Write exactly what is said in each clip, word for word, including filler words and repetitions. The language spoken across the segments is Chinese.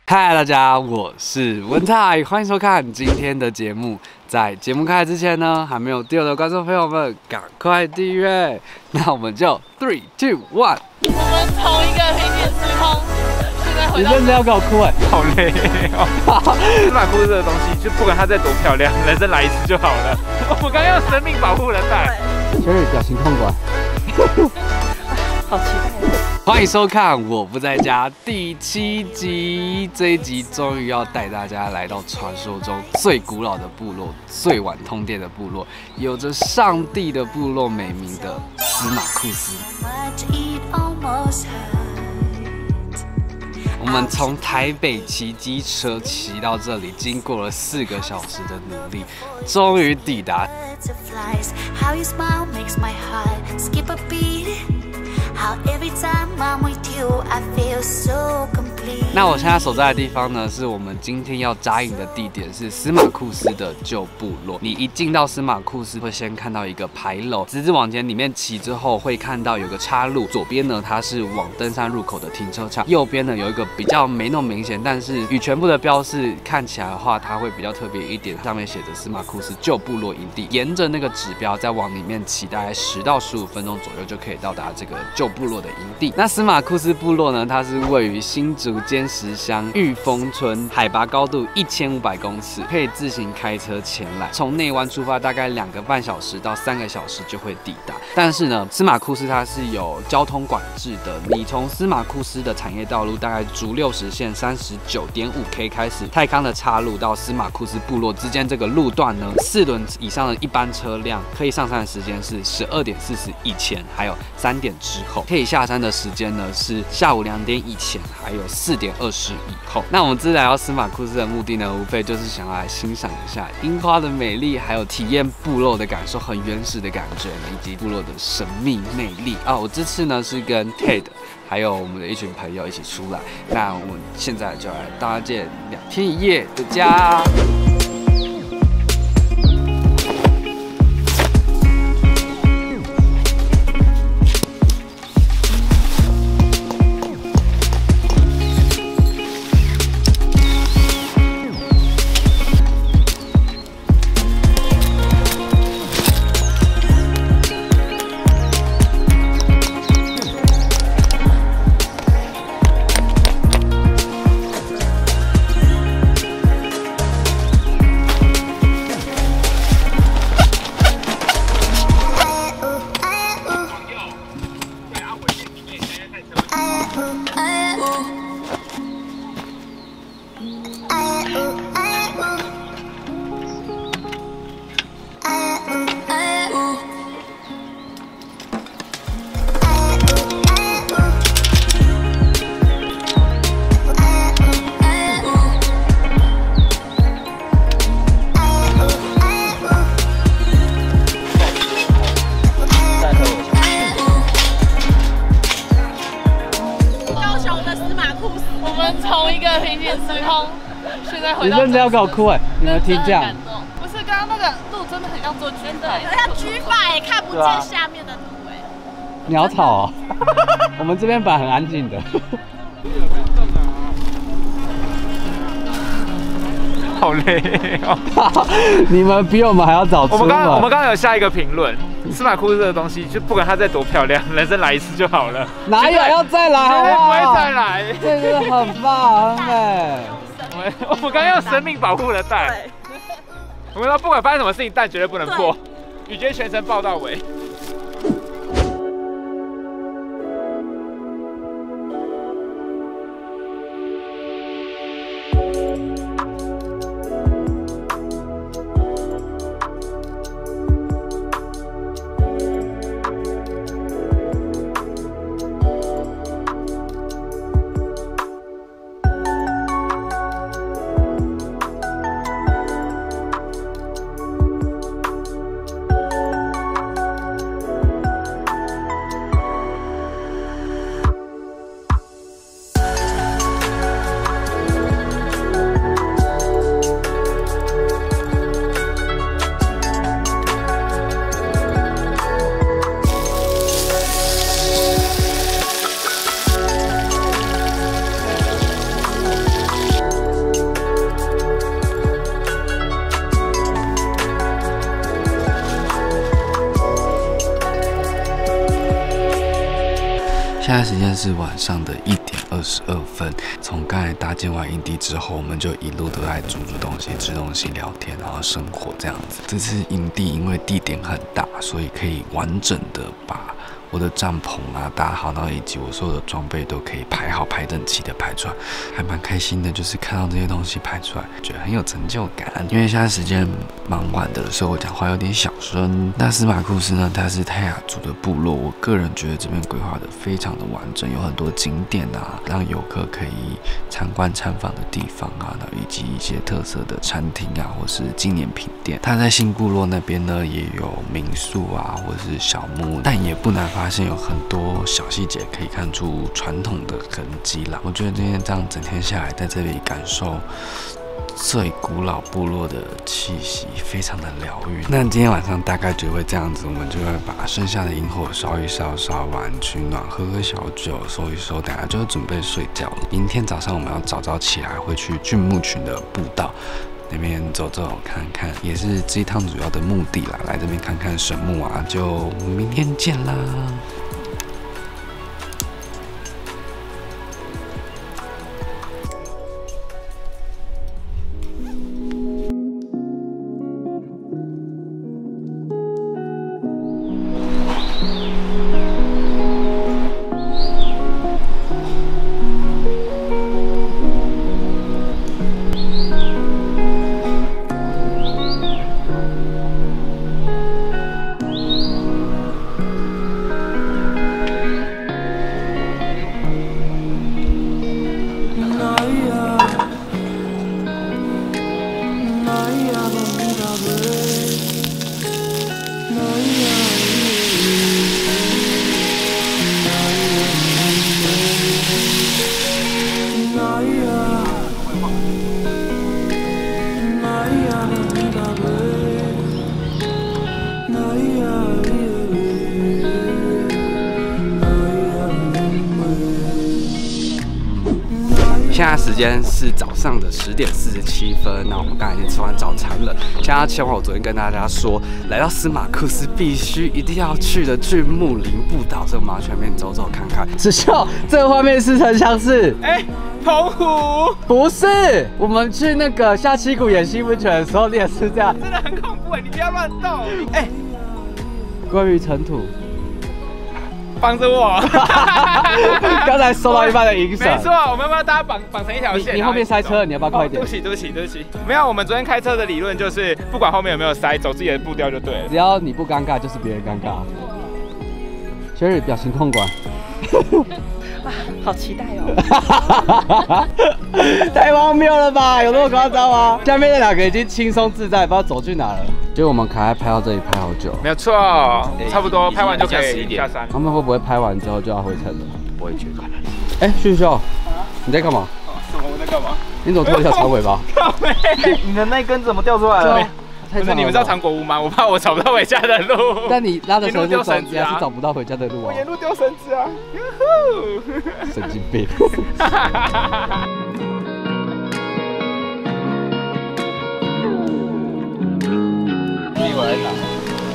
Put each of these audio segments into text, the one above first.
嗨，大家，我是文泰，欢迎收看今天的节目。在节目开始之前呢，还没有订阅的观众朋友们，赶快订阅。那我们就 three two one。 我们同一个平行时空，现在回到。 你认真要给我哭哎、欸， 好累哦！司马库斯这个东西，就不管它再多漂亮，人生来一次就好了。我刚用生命保护了带。 全宇表情控管。 好期待！ 欢迎收看《我不在家》第七集。这一集终于要带大家来到传说中最古老的部落、最晚通电的部落，有着上帝的部落美名的司马库斯。我们从台北骑机车骑到这里，经过了四个小时的努力，终于抵达。那我现在所在的地方呢，是我们今天要扎营的地点，是司马库斯的旧部落。你一进到司马库斯，会先看到一个牌楼，直直往前里面骑之后，会看到有个岔路，左边呢它是往登山入口的停车场，右边呢有一个比较没那么明显，但是与全部的标示看起来的话，它会比较特别一点，上面写着司马库斯旧部落营地。沿着那个指标再往里面骑，大概十到十五分钟左右就可以到达这个旧部落的营地。那司马库斯部落呢，它是位于新竹尖石乡玉峰村，海拔高度一千五百公尺，可以自行开车前来。从内湾出发，大概两个半小时到三个小时就会抵达。但是呢，司马库斯它是有交通管制的，你从司马库斯的产业道路大概竹六十线三十九点五 K 开始，泰康的岔路到司马库斯部落之间这个路段呢，四轮以上的一般车辆可以上山的时间是十二点四十以前，还有三点之后。可以下山的时间呢是下午两点以前，还有四点二十以后。那我们这次来到司马库斯的目的呢，无非就是想要来欣赏一下樱花的美丽，还有体验部落的感受，很原始的感觉，以及部落的神秘魅力啊！我这次呢是跟 Ted 还有我们的一群朋友一起出来，那我们现在就来搭建两天一夜的家。 同一个平行时空，现在回到。 你认真要给我哭哎、欸！你们听这样？ 不是，刚刚那个路真的很像做军的， 像举法也看不见下面的路哎。 你好吵哦！我们这边本来很安静的。 好累哦！ 你们比我们还要早出门。 我们刚刚我们刚刚有下一个评论，司马库斯这个东西，就不管它再多漂亮，人生来一次就好了。 哪有要再来？ 绝对不会再来。 这真的很棒，很美。 我们我们刚刚用生命保护了蛋。我们说不管发生什么事情，蛋绝对不能破。雨娟全程抱到尾。 在时间是晚上的一点二十二分。从刚才搭建完营地之后，我们就一路都在煮煮东西、吃东西、聊天，然后生活这样子。这次营地因为地点很大，所以可以完整的把我的帐篷啊搭好，然后以及我所有的装备都可以排好、排整齐的排出来，还蛮开心的。就是看到这些东西排出来，觉得很有成就感。因为现在时间蛮晚的，所以我讲话有点小声。那司马库斯呢，它是泰雅族的部落，我个人觉得这边规划的非常的完整，有很多景点啊，让游客可以参观参访的地方啊，然后以及一些特色的餐厅啊，或是纪念品店。它在新部落那边呢，也有民宿啊，或是小木，但也不难发现有很多小细节可以看出传统的痕迹啦。我觉得今天这样整天下来，在这里感受最古老部落的气息，非常的疗愈。那今天晚上大概就会这样子，我们就会把剩下的萤火烧一烧，烧完取暖，喝喝小酒，收一收，等下就准备睡觉了。明天早上我们要早早起来，会去巨木群的步道那边走走看看，也是这一趟主要的目的啦。来这边看看神木啊，就明天见啦。现在时间是早上的十点四十七分，那我们刚才已经吃完早餐了。现在要前往我昨天跟大家说，来到司马库斯必须一定要去的巨木林步道，所以我们要去那边走走看看。子秀，这个画面似曾相识。哎、欸，澎湖？不是，我们去那个下七股演西温泉的时候，你也是这样。 真的很恐怖哎，你不要乱动。哎、欸， 关于尘土。 帮着我， 刚才收到一半的影响。 没错，我们要不要大家绑绑成一条线？ 你, 你后面塞车，你要不要快一点？ 哦、对不起，对不起，对不起。没有，我们昨天开车的理论就是，不管后面有没有塞，走自己的步调就对了。 只要你不尴尬，就是别人尴尬。Sherry 表情控管。 哇，好期待哦！ 太荒谬了吧？有那么夸张吗？下面那两个已经轻松自在，不知道走去哪了。结果我们卡在拍到这里拍好久。 没有错，差不多拍完就可以下山。 他们会不会拍完之后就要回程了？不会觉得。哎，旭秀，你在干嘛？ 什么？我在干嘛？ 你怎么拖一条长尾巴？ 你的那根怎么掉出来了？不是，你们知道糖果屋吗？我怕我找不到回家的路。 但你拉的绳子走，你还是找不到回家的路啊！ 我沿路丢绳子啊！ 神经病！你我来拿。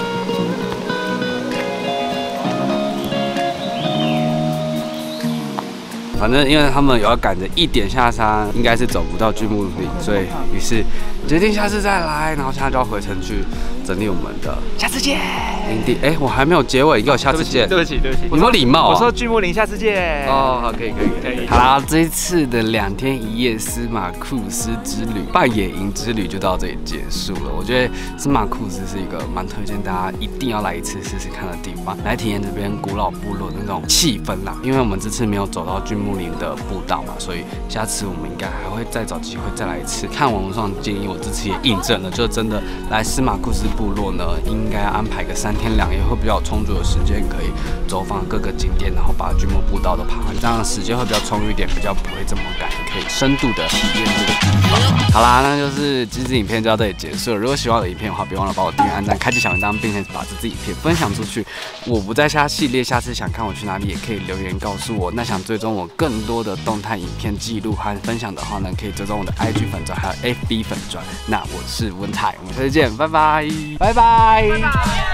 反正因为他们有要赶着一点下山，应该是走不到巨木林，所以于是决定下次再来。然后现在就要回城去整理我们的下次见营地。哎，我还没有结尾，给我下次见。 对不起，对不起， 有没有礼貌啊？ 我说巨木林下次见。 哦，好，可以，可以，可以。好啦，这一次的两天一夜司马库斯之旅半野营之旅就到这里结束了。我觉得司马库斯是一个蛮推荐大家一定要来一次试试看的地方，来体验这边古老部落的那种气氛啦。因为我们这次没有走到巨木林的步道嘛，所以下次我们应该还会再找机会再来一次。看网络上建议，我这次也印证了，就真的来司马库斯部落呢，应该安排个三天两夜，会比较充足的时间可以走访各个景点，然后把巨木步道都爬完，这样时间会比较充裕一点，比较不会这么赶，可以深度的体验这个地方。好啦，那就是这支影片就到这里结束了。如果喜欢我的影片的话，别忘了帮我订阅、按赞、开启小铃铛，并且把这支影片分享出去。我不在瞎系列，下次想看我去哪里，也可以留言告诉我。那想追踪我更多的动态影片记录和分享的话呢，可以追踪我的 I G 粉专还有 F B 粉专。那我是文泰，我们下次见，拜拜，拜拜。拜拜。